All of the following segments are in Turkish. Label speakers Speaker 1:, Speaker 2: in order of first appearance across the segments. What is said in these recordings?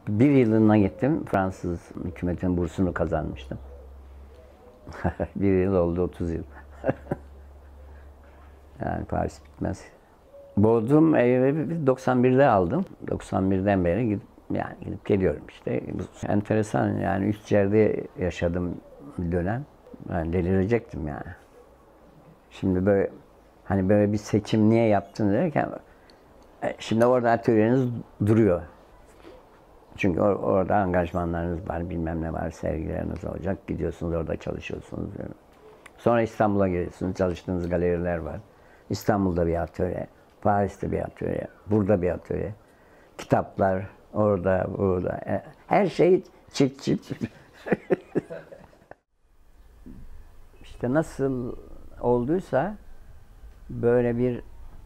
Speaker 1: Bir yılına gittim. Fransız hükümetin bursunu kazanmıştım. Bir yıl oldu, 30 yıl. Yani Paris bitmez. Bodrum evi 91'de aldım. 91'den beri gidip geliyorum işte. Enteresan, yani üç yerde yaşadım bir dönem. Ben delirecektim yani. Şimdi böyle hani böyle bir seçim niye yaptın derken şimdi orada atölyeniz duruyor. Çünkü orada angajmanlarınız var, bilmem ne var, sergileriniz olacak. Gidiyorsunuz, orada çalışıyorsunuz. Sonra İstanbul'a geliyorsunuz, çalıştığınız galeriler var. İstanbul'da bir atölye, Paris'te bir atölye, burada bir atölye. Kitaplar orada, burada. Her şey çift çift. İşte nasıl olduysa böyle bir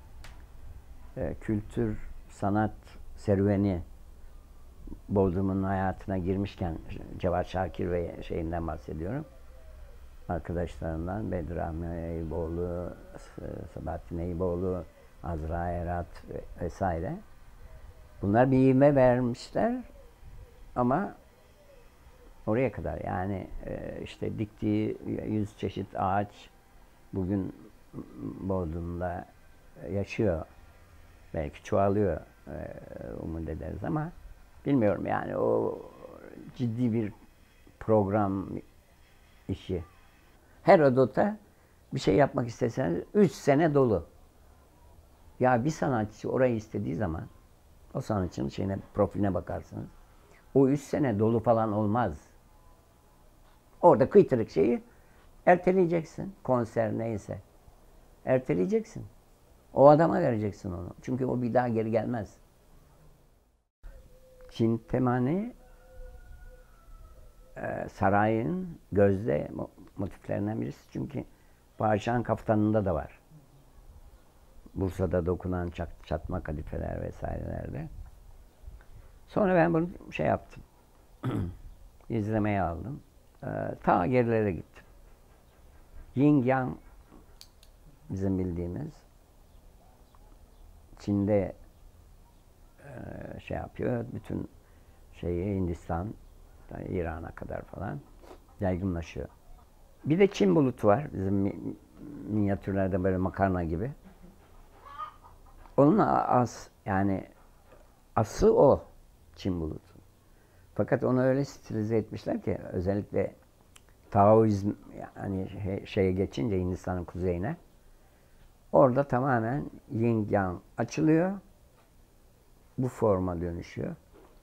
Speaker 1: kültür, sanat serüveni Bodrum'un hayatına girmişken, Cevat Şakir ve şeyinden bahsediyorum. Arkadaşlarından Bedrahmi Eyüboğlu, Sabahattin Eyüboğlu, Azra Erat vesaire. Bunlar bir ivme vermişler ama oraya kadar, yani işte diktiği 100 çeşit ağaç bugün Bodrum'da yaşıyor. Belki çoğalıyor, umut ederiz ama bilmiyorum, yani o ciddi bir program işi. Herodot'a bir şey yapmak isteseniz 3 sene dolu. Ya bir sanatçı orayı istediği zaman o sanatçının profiline bakarsınız. O 3 sene dolu falan olmaz. Orada kıytırık şeyi erteleyeceksin. Konser neyse. Erteleyeceksin. O adama vereceksin onu. Çünkü o bir daha geri gelmez. Cintemani sarayın gözde motiflerinden birisi. Çünkü padişahın kaftanında da var. Bursa'da dokunan çatma kadifeler vesairelerde. Sonra ben bunu şey yaptım. İzlemeye aldım. Ta gerilere gittim. Yin Yang bizim bildiğimiz. Çin'de şey yapıyor. Bütün şeyi Hindistan, İran'a kadar falan yaygınlaşıyor. Bir de Çin bulutu var. Bizim minyatürlerde böyle makarna gibi. Onun yani ası o Çin bulutu. Fakat onu öyle stilize etmişler ki, özellikle Taoizm, yani şeye geçince Hindistan'ın kuzeyine, orada tamamen Yin Yang açılıyor. Bu forma dönüşüyor.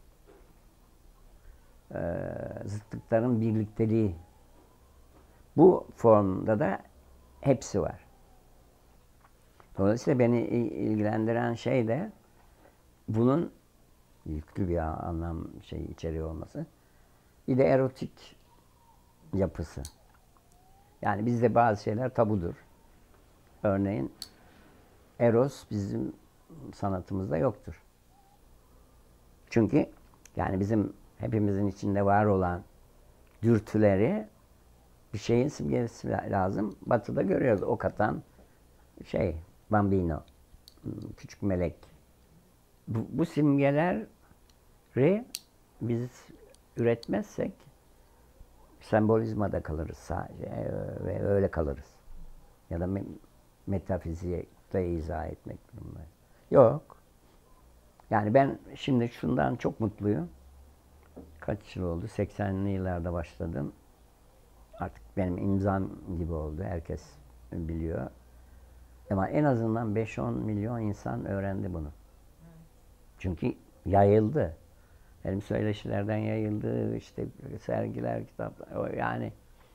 Speaker 1: Zıtlıkların birlikteliği. Bu formda da hepsi var. Dolayısıyla beni ilgilendiren şey de bunun yüklü bir anlam içeriyor olması. Bir de erotik yapısı. Yani bizde bazı şeyler tabudur. Örneğin eros bizim sanatımızda yoktur. Çünkü yani bizim hepimizin içinde var olan dürtüleri bir şeyin simgesi lazım. Batı'da görüyoruz, ok atan bambino, küçük melek. Bu simgeleri biz üretmezsek sembolizmada kalırız sadece ve öyle kalırız. Ya da metafizikte izah etmek durumunda. Yok. Yani ben şimdi şundan çok mutluyum. Kaç yıl oldu? 80'li yıllarda başladım. Artık benim imzam gibi oldu. Herkes biliyor. Ama en azından 5-10 milyon insan öğrendi bunu. Çünkü yayıldı. Benim söyleşilerden yayıldı, işte sergiler, kitaplar, yani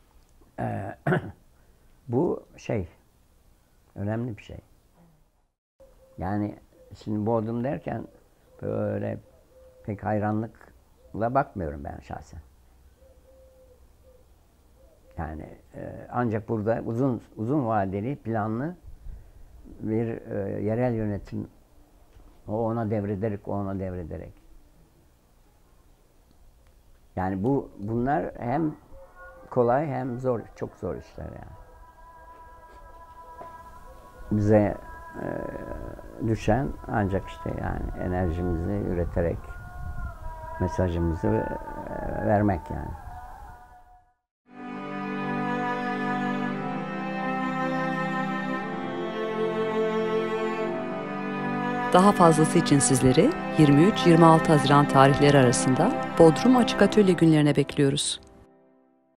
Speaker 1: bu önemli bir şey. Yani şimdi Bodrum derken böyle pek hayranlıkla bakmıyorum ben şahsen. Yani ancak burada uzun vadeli, planlı bir yerel yönetim, o ona devrederek. Yani bunlar hem kolay hem zor, çok zor işler yani. Bize düşen ancak işte yani enerjimizi üreterek mesajımızı vermek yani.
Speaker 2: Daha fazlası için sizleri 23-26 Haziran tarihleri arasında Bodrum Açık Atölye günlerine bekliyoruz.